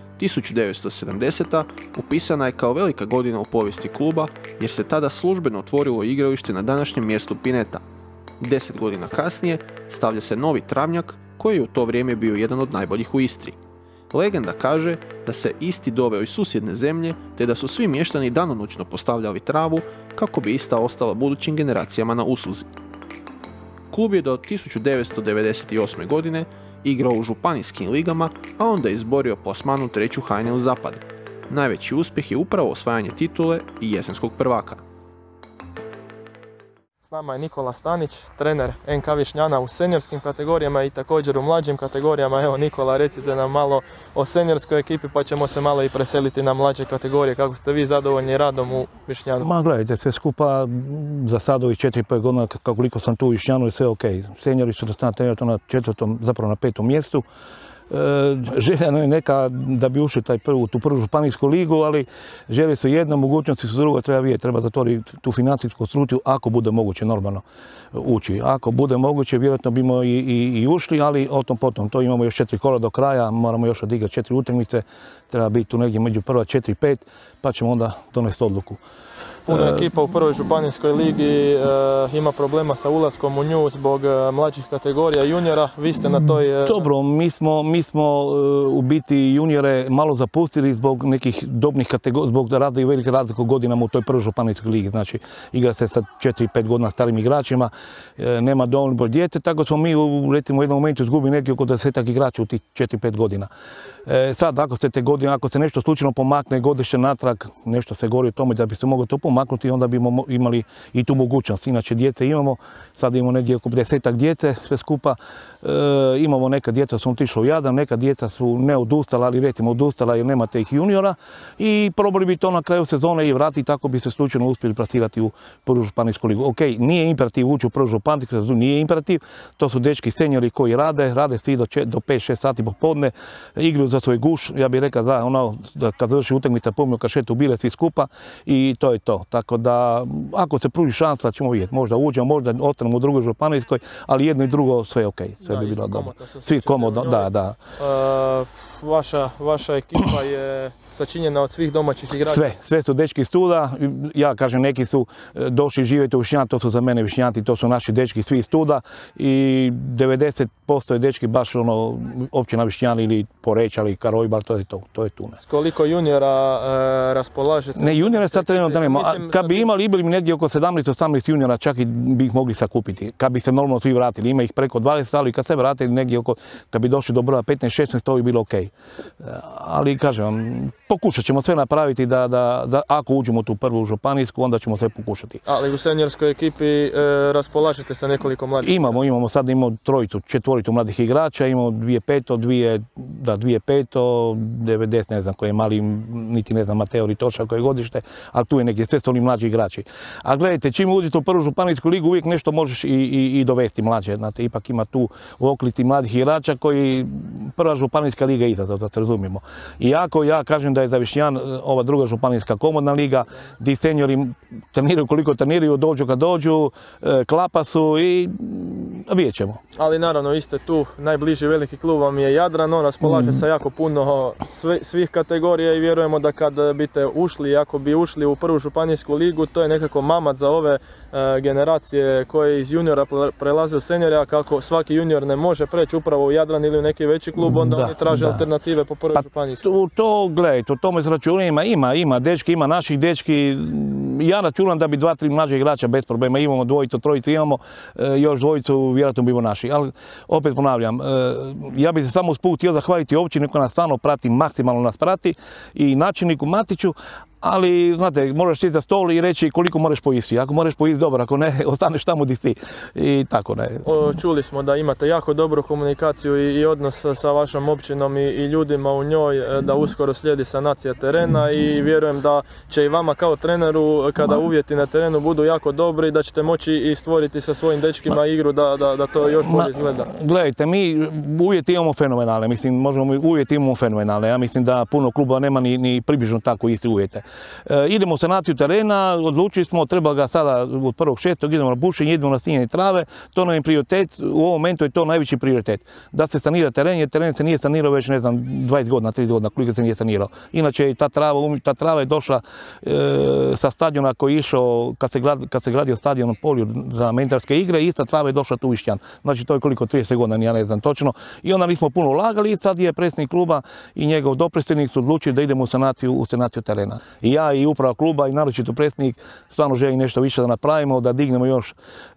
1970. upisana je kao velika godina u povijesti kluba jer se tada službeno otvorilo igralište na današnjem mjestu Pineta. 10 godina kasnije stavlja se novi travnjak koji je u to vrijeme bio jedan od najboljih u Istri. Legenda kaže da se isti doveo iz susjedne zemlje te da su svi mještani danonoćno postavljali travu kako bi ista ostala budućim generacijama na usluzi. Klub je do 1998. godine igrao u županijskim ligama, a onda je izborio plasman u 3. HNL Zapad. Najveći uspjeh je upravo osvajanje titule i jesenskog prvaka. S nama je Nikola Stanić, trener NK Višnjana u seniorskim kategorijama i također u mlađim kategorijama. Evo Nikola, recite nam malo o seniorskoj ekipi pa ćemo se malo i preseliti na mlađe kategorije. Kako ste vi zadovoljni radom u Višnjanu? Ma gledajte, sve skupa za sad ovih 4-5 godina koliko sam tu u Višnjanu je sve ok. Seniori su na 4., zapravo na 5. mjestu. Željeno je neka da bi ušli tu prvu županijsku ligu, ali želje su jedna, mogućnosti su druga, treba vidjeti, treba zatvoriti tu financijsku konstrukciju ako bude moguće normalno ući. Ako bude moguće, vjerojatno bimo i ušli, ali o tom potom. To imamo još 4 kola do kraja, moramo još odigrati 4 utakmice, treba biti tu negdje među prva 4 i 5, pa ćemo onda donesti odluku. Puno ekipa u prvoj županijskoj ligi ima problema sa ulaskom u nju zbog mlađih kategorija juniora. Vi ste na toj... Dobro, mi smo u biti juniore malo zapustili zbog nekih dobnih kategorija, zbog velike razlike godinama u toj prvoj županijskoj ligi. Znači, igra se sa 4-5 godina starim igračima, nema dovoljno broj djece, tako smo mi u jednom momentu izgubili neki oko 10 igrača u tih 4-5 godina. Sad, ako se nešto slučajno pomakne godišnje natrag, nešto se govori o tome da bi se moglo to pomaknuti, onda bismo imali i tu mogućnost. Inače, djece imamo, sad imamo negdje oko 10 djece sve skupa. Imamo neka djeca su otišla u Jadran, neka djeca su ne odustala, ali recimo odustala jer nema tih juniora i probali bi to na kraju sezone i vratiti, tako bi se slučajno uspjeli plasirati u prvu županijsku ligu. Ok, nije imperativ ući u prvu županijsku ligu, nije imperativ, to su dečki seniori koji rade svi do 5-6 sati popodne, igraju za svoj guš, ja bih rekao da kad završi utakmica pomimo kašetu bile svi skupa i to je to. Tako da, ako se pruži šansa, ćemo vidjeti, možda uđemo, možda ostanemo u drugoj županijskoj, ali jedno i drugo sve ok. Sve bi bilo dobro. Svi komodno, da. Vaša ekipa je sačinjena od svih domaćih igrača? Sve su dečki iz Studa. Ja kažem, neki su došli živjeti u Višnjan, to su za mene Višnjanti, to su naši dečki svi iz Studa i 90% je dečki baš općina Višnjan ili Poreć, ali Karojbar, to je tu. S koliko juniora raspolažete? Ne, juniora sad trenutno nema. Kad bi imali mi negdje oko 17-18 juniora, čak i bi ih mogli sakupiti. Kad bi se normalno svi vratili, ima ih preko 20, ali kad se vratili negdje oko, kad bi došli do broja 15-16, to bi bilo ok. Ali kažem vam, pokušat ćemo sve napraviti da ako uđemo u tu prvu županijsku, onda ćemo sve pokušati. Ali u seniorskoj ekipi raspolažete sa nekoliko mladih? Imamo sad četvoricu mladih igrača, imamo 2.5, 90, ne znam koji je mali, niti ne znam Mateo Ritoša koje je godište, ali tu je neki, sve su oni mlađi igrači. A gledajte, čim uđete u prvu županijsku ligu, uvijek nešto možeš i dovesti mlađe, znate, ipak ima tu u okolici mladih igrača koji prva županijska liga je izazov, da se razumijemo. Iako ja kažem da je za Višnjan ova druga županijska komodna liga, gdje seniori treniraju koliko treniraju, dođu kad dođu, klapa su i vidjet ćemo. Ali naravno, vi ste tu, najbliži veliki klub vam je Jadran, on raspolaže sa jako puno svih kategorija i vjerujemo da kad biste ušli, ako bi ušli u prvu županijsku ligu, to je nekako mamac za ove generacije koje iz juniora prelaze u seniore, a kako svaki junior ne može preći upravo u Jadran ili u neki veći klub, onda oni traže alternative po prvoj županijskoj. Gledajte, o tome s računima ima dečki, ima naših dečki. Ja računam da bi 2-3 mlađe igrača bez problema, imamo dvojicu, trojicu imamo, još dvojicu vjerojatno bimo naši. Ali opet ponavljam, ja bih se samo usput htio zahvaliti općini koja nas stvarno prati, maksimalno nas prati i načelniku Matiću. Ali, znate, moraš sjeti za stol i reći koliko moraš pojesti. Ako moraš pojesti dobro, ako ne, ostaneš tamo gdje si. I tako ne. Čuli smo da imate jako dobru komunikaciju i odnos sa vašom općinom i ljudima u njoj, da uskoro slijedi sanacija terena i vjerujem da će i vama kao treneru, kada uvjeti na terenu budu jako dobri, da ćete moći i stvoriti sa svojim dečkima igru da to još bolje izgleda. Gledajte, mi uvjeti imamo fenomenalne. Mislim, uvjeti imamo fenomenalne. Ja mislim da puno klubova nema ni približno tako iste uvjete. Idemo u sanaciju terena, odlučili smo, treba ga sada od 1.6. idemo na bušenje, idemo na sijanje trave, to nam je prioritet, u ovom momentu je to najveći prioritet. Da se sanira teren, jer teren se nije sanirao već, ne znam, 20 godina, 30 godina, koliko se nije sanirao. Inače, ta trava je došla sa stadiona koji je išao, kad se gradio stadion na polju za mentorske igre, ista trava je došla tu u Višnjan. Znači, to je koliko, 30 godina, ja ne znam točno. I onda nismo puno ulagali i sad je predsjednik kluba i njegov dopredsjednik su odlučili da idemo u sanaciju terena. I ja i uprava kluba i naročito predsjednik stvarno želim nešto više da napravimo, da dignemo još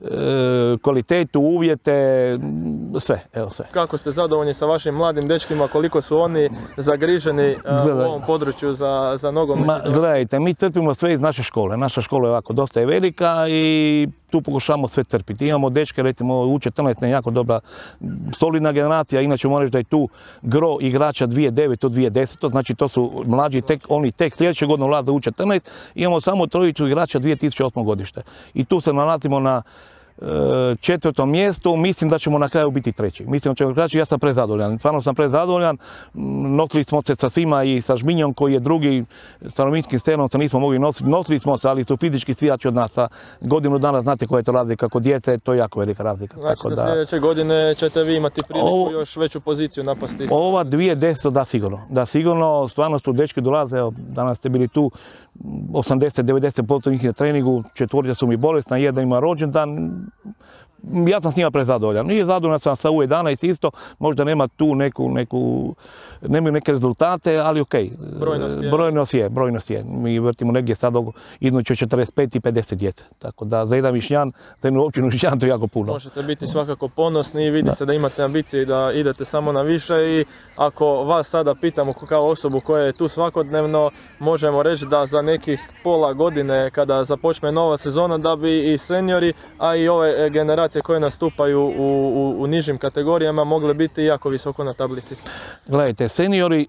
kvalitetu, uvjete, sve. Kako ste zadovoljni sa vašim mladim dečkima, koliko su oni zagriženi u ovom području za nogomet? Gledajte, mi crpimo sve iz naše škole. Naša škola je ovako dosta je velika i tu pokušamo sve crpiti. Imamo dečke, recimo u 14 jako dobra solidna generacija, inače moram reći da je tu gro igrača 2009. 2010. Znači to su mlađi, oni tek sljedeće godine ulaze u 14. Imamo samo trojicu igrača 2008. godište. I tu se nalazimo na 4. mjestu, mislim da ćemo na kraju biti 3. Mislim da ćemo kraći, ja sam prezadovoljan. Stvarno sam prezadovoljan. Nosili smo se sa svima i sa Žminjom koji je drugi, sa novinskim scenom se nismo mogli nositi. Nosili smo se, ali su fizički svi jači od nas. Sa godinu dana znate koja je to razlika kod djece, to je jako velika razlika. Znači da sljedeće godine ćete vi imati priliku još veću poziciju napasti. Ova 2010 da sigurno. Da sigurno, stvarno su dečki dolaze, evo, danas ste bili tu, 80-90% njih na treningu, 4 su mi bolesna, jedan ima rođendan. Ja sam s njima prezadovoljan. Nije zadovoljan sam sa U11 isto, možda nema tu nemaju neke rezultate, ali ok. Brojnost je. Mi vrtimo negdje sad između 45 i 50 djece. Tako da za jedan Višnjan, za jednu općinu Višnjan to je jako puno. Možete biti svakako ponosni i vidi se da imate ambicije i da idete samo na više i ako vas sada pitamo kao osobu koja je tu svakodnevno, možemo reći da za nekih pola godine kada započne nova sezona da bi i seniori, a i ove generacije koje nastupaju u nižim kategorijama mogle biti jako visoko na tablici. Gledajte, seniori,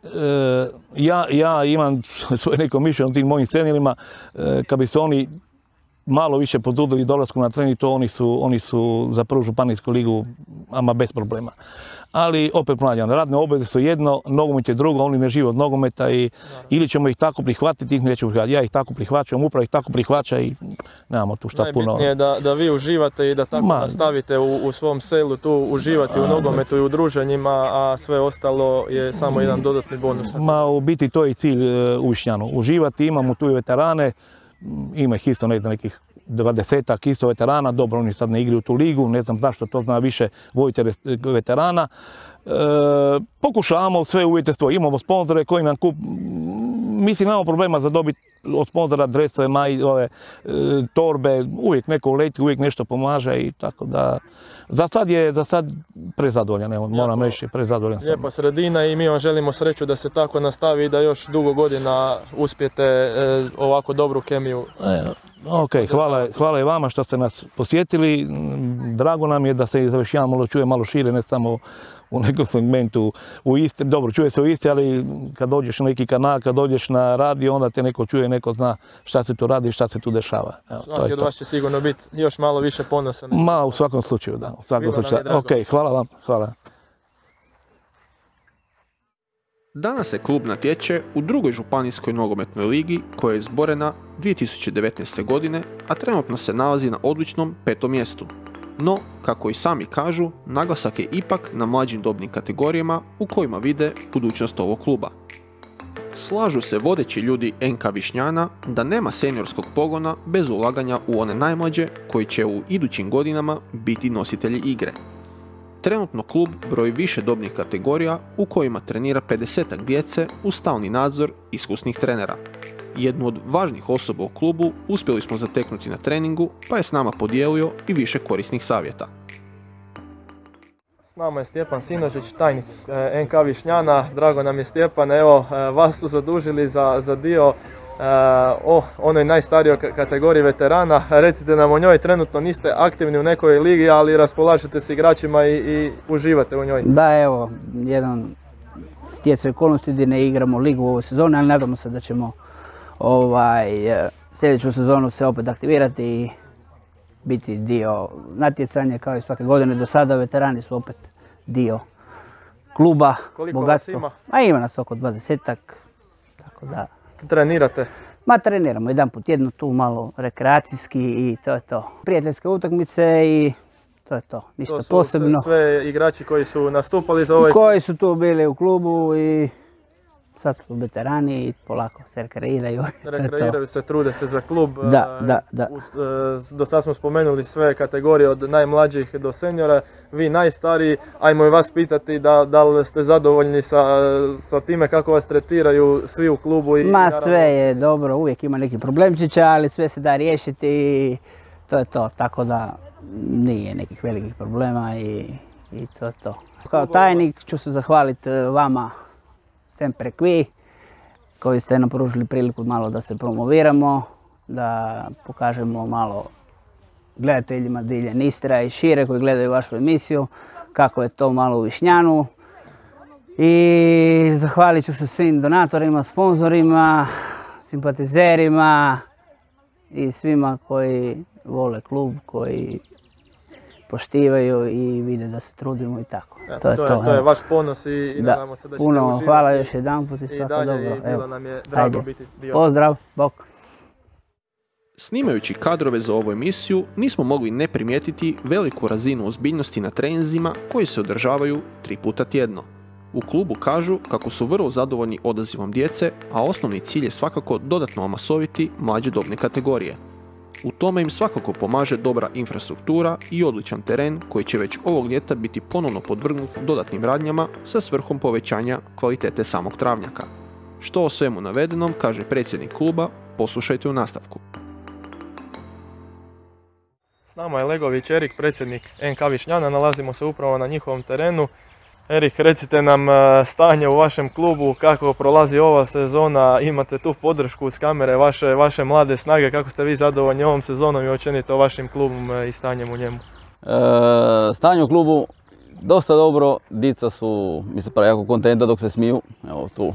ja imam svoje neko mišljenje o tim mojim seniorima, kad bi se oni malo više potrudili dolasku na trening, to oni su za prvu županijsku ligu, ama bez problema. Ali opet ponavljam, radne obveze su jedno, nogomet je drugo, oni ne žive od nogometa i ili ćemo ih tako prihvatiti, ih nećemo prihvatiti. Ja ih tako prihvaćam, upravo ih tako prihvaća i nemamo tu šta puno. Najbitnije je da vi uživate i da tako nastavite u svom selu tu uživati u nogometu i u druženjima, a sve ostalo je samo jedan dodatni bonus. U biti to je i cilj u Višnjanu. Uživati, imamo tu i veterane, ima ih isto nekih 20-ak isto veterana, dobro oni sad ne igraju tu ligu, ne znam zašto, to zna više voditelj veterana. Pokušavamo sve uvjete stoji, imamo sponzore koji nam mislim imamo problema za dobiti od sponzora dresove, torbe, uvijek neko uleti, uvijek nešto pomaže i tako da za sad prezadovoljan, evo, moram reći, prezadovoljan sam. Lijepa sredina i mi vam želimo sreću da se tako nastavi i da još dugo godina uspijete ovako dobru kemiju. Ok, hvala i vama što ste nas posjetili. Drago nam je da se za Višnjan malo čuje malo šire, ne samo u nekom segmentu u Istri. Dobro, čuje se u Istri, ali kad dođeš na neki kanal, kad dođeš na radio, onda te neko čuje, neko zna šta se tu radi i šta se tu dešava. Svaki od vas će sigurno biti još malo više ponosan. U svakom slučaju, da. Ok, hvala vam. Hvala. Danas se klub natječe u drugoj županijskoj nogometnoj ligi koja je izborena 2019. godine, a trenutno se nalazi na odličnom 5. mjestu. No, kako i sami kažu, naglasak je ipak na mlađim dobnim kategorijama u kojima vide budućnost ovog kluba. Slažu se vodeći ljudi NK Višnjana da nema seniorskog pogona bez ulaganja u one najmlađe koji će u idućim godinama biti nositelji igre. Trenutno klub broji više dobnih kategorija u kojima trenira 50-ak djece uz stalni nadzor iskusnih trenera. Jednu od važnih osoba u klubu uspjeli smo zateknuti na treningu, pa je s nama podijelio i više korisnih savjeta. S nama je Stjepan Sinožić, tajnik NK Višnjana. Drago nam je, Stjepan, evo vas su zadužili za dio o onoj najstarijoj kategoriji veterana. Recite nam o njoj, trenutno niste aktivni u nekoj ligi, ali raspolažete s igračima i uživate u njoj. Da, evo, jedan stjecaj okolnosti gdje ne igramo ligu u ovoj sezoni, ali nadamo se da ćemo sljedeću sezonu se opet aktivirati i biti dio natjecanja kao i svake godine. Do sada veterani su opet dio kluba. Koliko vas ima? Ima nas oko 20-ak, tako da... Trenirate? Treniramo jedan put tjedno tu malo rekreacijski i to je to. Prijateljske utakmice i to je to, ništa posebno. To su sve igrači koji su nastupali za ovaj... Koji su tu bili u klubu i sad su veterani i polako se rekreiraju. Rekreiraju se, trude se za klub. Da. Do sad smo spomenuli sve kategorije od najmlađih do seniora. Vi najstariji, ajmo i vas pitati da li ste zadovoljni sa time kako vas tretiraju svi u klubu. Sve je dobro, uvijek ima neki problemčića, ali sve se da riješiti i to je to. Tako da nije nekih velikih problema i to je to. Kao tajnik ću se zahvaliti vama sempre qui, koji ste nam pružili priliku malo da se promoviramo, da pokažemo malo gledateljima diljem Istra i šire koji gledaju vašu emisiju, kako je to malo u Višnjanu. I zahvalit ću se svim donatorima, sponzorima, simpatizerima i svima koji vole klub, koji poštivaju i vide da se trudimo i tako. To je vaš ponos i nadamo se da ćete uživati. Puno hvala još jedanput i svako dobro. I bilo nam je drago biti dio. Pozdrav, bok. Snimajući kadrove za ovu emisiju, nismo mogli ne primijetiti veliku razinu ozbiljnosti na treninzima koji se održavaju 3 puta tjedno. U klubu kažu kako su vrlo zadovoljni odazivom djece, a osnovni cilj je svakako dodatno omasoviti mlađe dobne kategorije. U tome im svakako pomaže dobra infrastruktura i odličan teren koji će već ovog ljeta biti ponovno podvrgnut dodatnim radnjama sa svrhom povećanja kvalitete samog travnjaka. Što o svemu navedenom kaže predsjednik kluba, poslušajte u nastavku. S nama je Legović Erik, predsjednik NK Višnjana, nalazimo se upravo na njihovom terenu. Erik, recite nam stanje u vašem klubu, kako prolazi ova sezona, imate tu podršku uz kamere vaše mlade snage, kako ste vi zadovoljni ovom sezonom i općenito vašim klubom i stanjem u njemu? Stanje u klubu dosta dobro, dica su, mislim, jako kontenta dok se smiju, evo tu.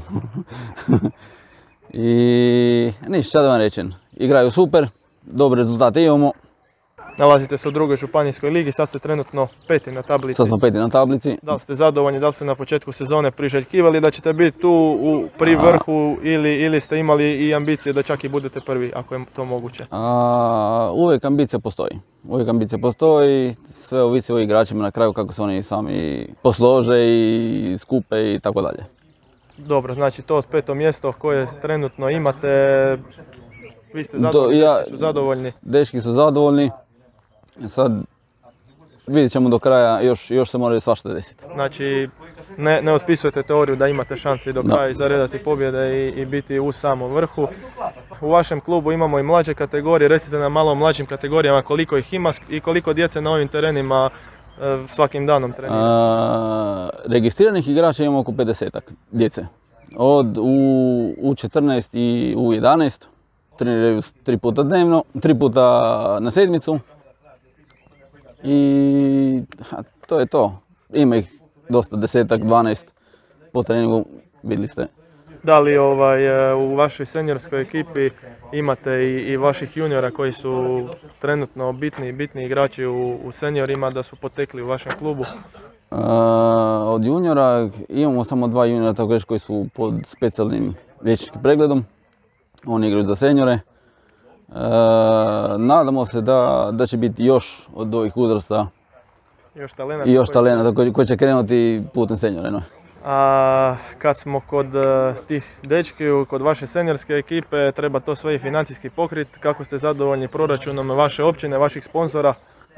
I ništa, šta da vam rečem, igraju super, dobre rezultate imamo. Nalazite se u drugoj županijskoj ligi, sad ste trenutno 5. na tablici. Sad smo 5. na tablici. Da li ste zadovoljni, da li ste na početku sezone priželjkivali da ćete biti tu pri vrhu ili ste imali i ambicije da čak i budete prvi, ako je to moguće? Uvijek ambicija postoji. Uvijek ambicija postoji, sve ovisi o igračima na kraju kako se oni sami poslože i skupe i tako dalje. Dobro, znači to 5. mjesto koje trenutno imate, vi ste zadovoljni, dečki su zadovoljni? Dečki su zadovoljni. Sad vidjet ćemo do kraja, još se mora svašta desiti. Znači ne otpisujete teoriju da imate šanse i do kraja i zaredati pobjede i biti u samom vrhu. U vašem klubu imamo i mlađe kategorije, recite nam malo o mlađim kategorijama, koliko ih ima i koliko djece na ovim terenima svakim danom trenira? Registriranih igrača imamo oko 50-ak djece. Od U14 i U11 treniraju 3 puta dnevno, 3 puta na sedmicu. I to je to. Ima ih dosta, 10-ak, 12 po treningu, vidjeli ste. Da li u vašoj seniorskoj ekipi imate i vaših juniora koji su trenutno bitni igrači u seniorima da su potekli u vašem klubu? Od juniora imamo samo 2 juniora tako reći koji su pod specijalnim liječničkim pregledom. Oni igraju za seniore. Nadamo se da će biti još od ovih uzrasta još talenata koji će krenuti putem seniore. No. A kad smo kod tih dečki, kod vaše seniorske ekipe, treba to sve i financijski pokriti. Kako ste zadovoljni proračunom vaše općine, vaših sponzora?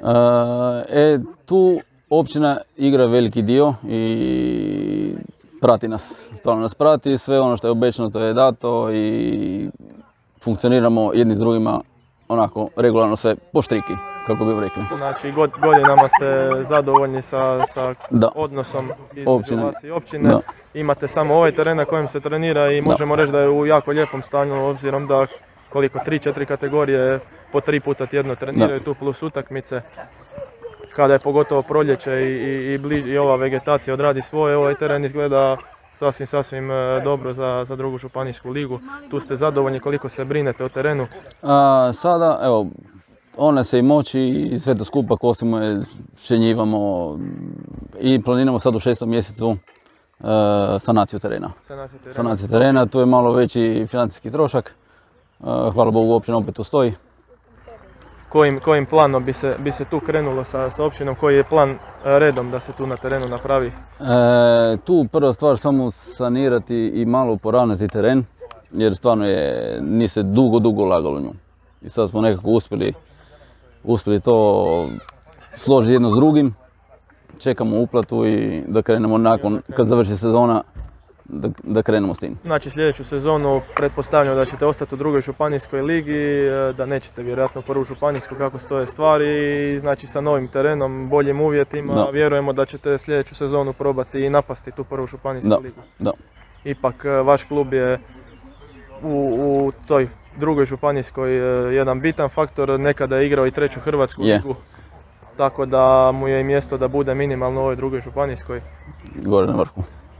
Tu općina igra veliki dio i prati nas. Stvarno nas prati, sve ono što je obećano to je dato i funkcioniramo jedni s drugima onako regularno sve po štriki, kako bi rekli. Znači godinama ste zadovoljni sa odnosom između vas i općine. Da. Imate samo ovaj teren na kojem se trenira i možemo reći da je u jako lijepom stanju obzirom da koliko 3-4 kategorije po 3 puta tjedno treniraju tu plus utakmice. Kada je pogotovo proljeće i ova vegetacija odradi svoje, ovaj teren izgleda sasvim dobro za drugu županijsku ligu. Tu ste zadovoljni, koliko se brinete o terenu? Sada, evo, one se i moći i sve to skupa kosimo je, šenjivamo i planiramo sad u 6. mjesecu sanaciju terena. Sanaciju terena, tu je malo veći financijski trošak. Hvala Bogu, općina opet tu stoji. Kojim planom bi se tu krenulo sa općinom? Koji je plan redom da se tu na terenu napravi? Tu prva stvar samo sanirati i malo poravnati teren, jer stvarno nije se dugo lagalo nju. I sad smo nekako uspjeli to složiti jedno s drugim. Čekamo uplatu i da krenemo nakon, kad završi sezona, da krenemo s tim. Znači sljedeću sezonu pretpostavljamo da ćete ostati u drugoj županijskoj ligi, da nećete vjerojatno prvu županijsku kako stoje stvari, znači sa novim terenom, boljim uvjetima, vjerujemo da ćete sljedeću sezonu probati i napasti tu prvu županijsku ligu. Da. Ipak vaš klub je u toj drugoj županijskoj jedan bitan faktor, nekada je igrao i 3. hrvatsku ligu, tako da mu je i mjesto da bude minimalno u ovoj drugoj županijskoj. Gore na vrhu.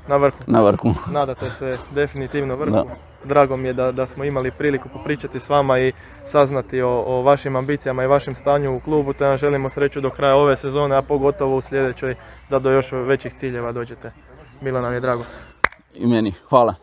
Na vrhu. Na vrhu. Nadate se definitivno vrhu. Da. Drago mi je da smo imali priliku popričati s vama i saznati o vašim ambicijama i vašem stanju u klubu, te vam želimo sreću do kraja ove sezone, a pogotovo u sljedećoj da do još većih ciljeva dođete. Bilo nam je drago. I meni. Hvala.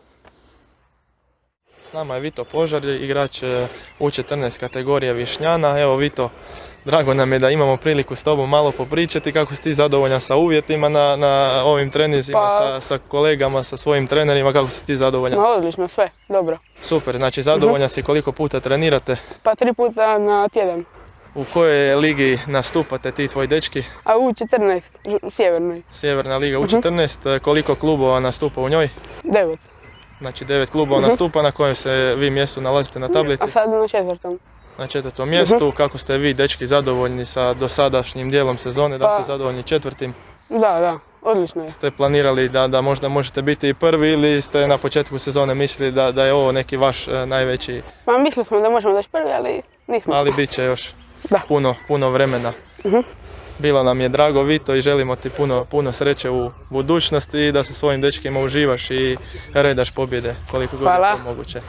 S nama je Vito Požar, igrač U14 kategorije Višnjana. Evo Vito, drago nam je da imamo priliku s tobom malo popričati. Kako si ti zadovoljan sa uvjetima na ovim treninzima, sa kolegama, sa svojim trenerima, kako si ti zadovoljan? Odlično, sve, dobro. Super, znači zadovoljan si koliko puta trenirate? Pa 3 puta na tjedan. U kojoj ligi nastupate ti tvoji dečki? A U14, u Sjevernoj. Sjeverna liga U14, koliko klubova nastupa u njoj? 9. Znači 9 klubova nastupa, na kojem se vi mjestu nalazite na tablici? A sad na 4. Na 4. mjestu, kako ste vi dečki zadovoljni sa dosadašnjim dijelom sezone, da ste zadovoljni 4. Da, odlično je. Ste planirali da možda možete biti i prvi ili ste na početku sezone mislili da je ovo neki vaš najveći... Pa mislili smo da možemo doći prvi, ali nismo. Ali bit će još puno vremena. Bilo nam je drago Vito i želimo ti puno sreće u budućnosti i da sa svojim dečkima uživaš i redaš pobjede koliko god je to moguće.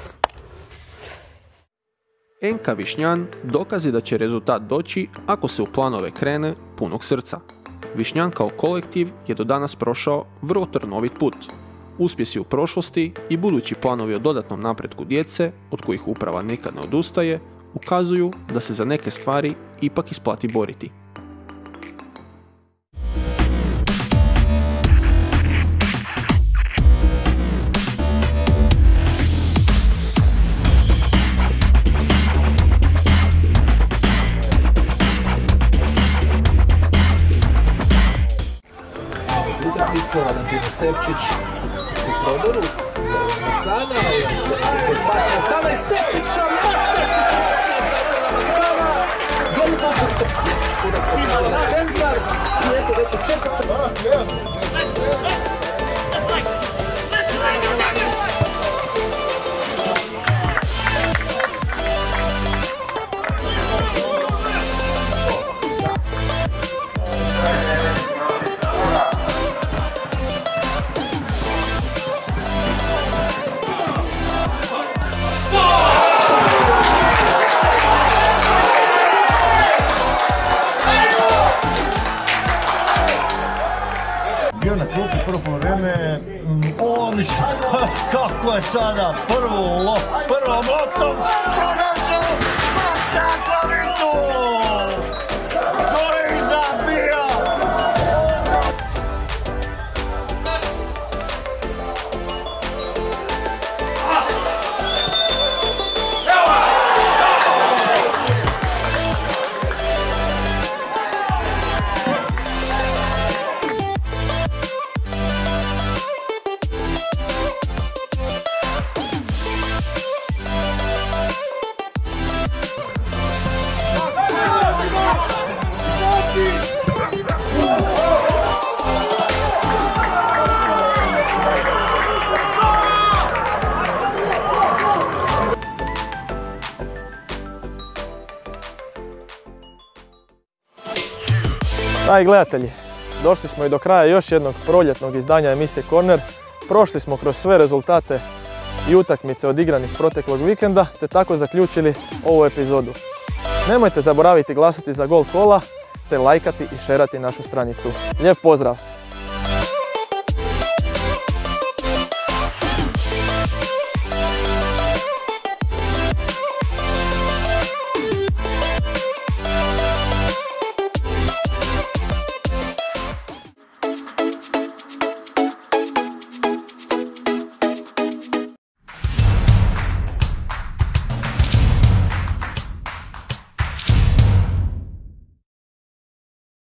NK Višnjan dokazi da će rezultat doći ako se u planove krene punog srca. Višnjan kao kolektiv je do danas prošao vrlo trnovit put. Uspjesi u prošlosti i budući planovi o dodatnom napretku djece, od kojih uprava nikad ne odustaje, ukazuju da se za neke stvari ipak isplati boriti. Valentina Stepčić u prodoru za Macana, pas Macana i Stepčić na centar i eto već je 4. Bio na klupi prvo polovreme, odlično, kako je sada prvom loptom pronašao Stakovitu, koji zabija. Dragi gledatelji, došli smo i do kraja još jednog proljetnog izdanja emisije Corner. Prošli smo kroz sve rezultate i utakmice odigranih proteklog vikenda, te tako zaključili ovu epizodu. Nemojte zaboraviti glasati za gol kola, te lajkati i šerati našu stranicu. Lijep pozdrav!